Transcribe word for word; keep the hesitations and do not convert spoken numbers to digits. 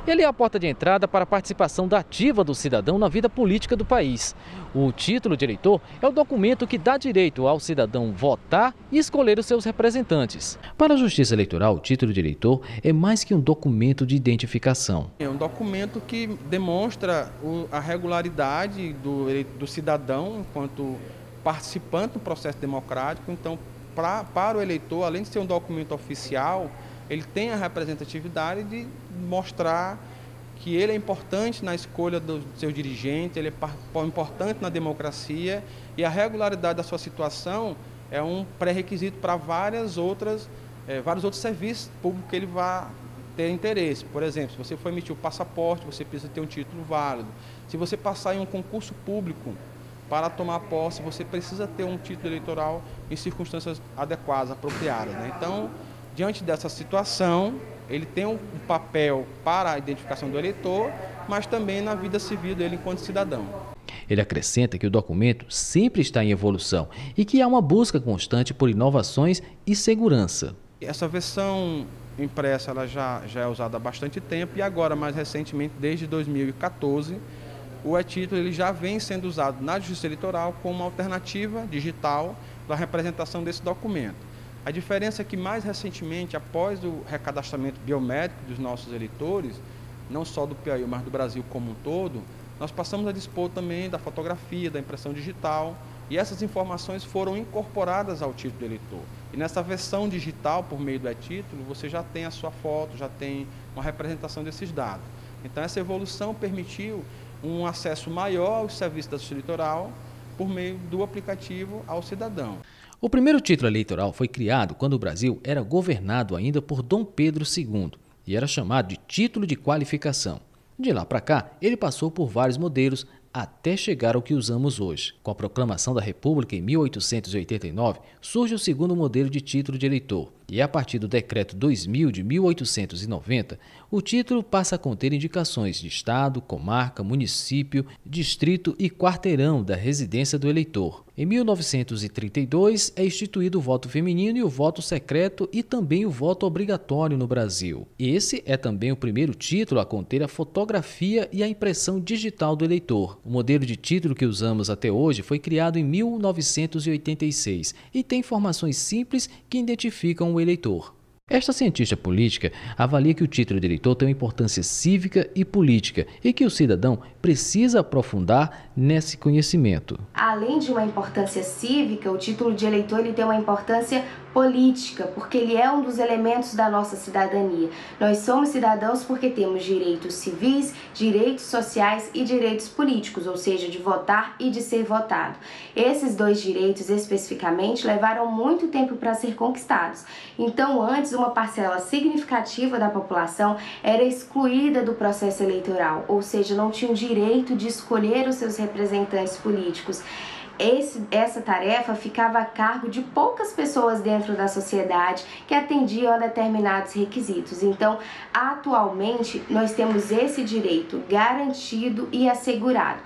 Ele é a porta de entrada para a participação da ativa do cidadão na vida política do país. O título de eleitor é o documento que dá direito ao cidadão votar e escolher os seus representantes. Para a Justiça Eleitoral, o título de eleitor é mais que um documento de identificação. É um documento que demonstra a regularidade do, do cidadão enquanto participante do processo democrático. Então, pra, para o eleitor, além de ser um documento oficial, ele tem a representatividade de mostrar que ele é importante na escolha do seu dirigente, ele é importante na democracia e a regularidade da sua situação é um pré-requisito para várias outras, é, vários outros serviços públicos que ele vai ter interesse. Por exemplo, se você for emitir o passaporte, você precisa ter um título válido. Se você passar em um concurso público para tomar posse, você precisa ter um título eleitoral em circunstâncias adequadas, apropriadas, né? Então, diante dessa situação, ele tem um papel para a identificação do eleitor, mas também na vida civil dele enquanto cidadão. Ele acrescenta que o documento sempre está em evolução e que há uma busca constante por inovações e segurança. Essa versão impressa ela já, já é usada há bastante tempo e agora, mais recentemente, desde dois mil e quatorze, o e-título ele já vem sendo usado na Justiça Eleitoral como uma alternativa digital para a representação desse documento. A diferença é que, mais recentemente, após o recadastramento biométrico dos nossos eleitores, não só do Piauí, mas do Brasil como um todo, nós passamos a dispor também da fotografia, da impressão digital, e essas informações foram incorporadas ao título do eleitor. E nessa versão digital, por meio do e-título, você já tem a sua foto, já tem uma representação desses dados. Então, essa evolução permitiu um acesso maior aos serviços da Justiça Eleitoral por meio do aplicativo ao cidadão. O primeiro título eleitoral foi criado quando o Brasil era governado ainda por Dom Pedro segundo e era chamado de título de qualificação. De lá para cá, ele passou por vários modelos até chegar ao que usamos hoje. Com a proclamação da República em mil oitocentos e oitenta e nove, surge o segundo modelo de título de eleitor. E a partir do Decreto dois mil de mil oitocentos e noventa, o título passa a conter indicações de estado, comarca, município, distrito e quarteirão da residência do eleitor. Em mil novecentos e trinta e dois é instituído o voto feminino e o voto secreto e também o voto obrigatório no Brasil. Esse é também o primeiro título a conter a fotografia e a impressão digital do eleitor. O modelo de título que usamos até hoje foi criado em mil novecentos e oitenta e seis e tem informações simples que identificam o eleitor. Esta cientista política avalia que o título de eleitor tem uma importância cívica e política e que o cidadão precisa aprofundar nesse conhecimento. Além de uma importância cívica, o título de eleitor ele tem uma importância política, porque ele é um dos elementos da nossa cidadania. Nós somos cidadãos porque temos direitos civis, direitos sociais e direitos políticos, ou seja, de votar e de ser votado. Esses dois direitos especificamente levaram muito tempo para ser conquistados. Então, antes, uma parcela significativa da população era excluída do processo eleitoral, ou seja, não tinha o direito de escolher os seus representantes políticos. Esse, essa tarefa ficava a cargo de poucas pessoas dentro da sociedade que atendiam a determinados requisitos. Então, atualmente, nós temos esse direito garantido e assegurado.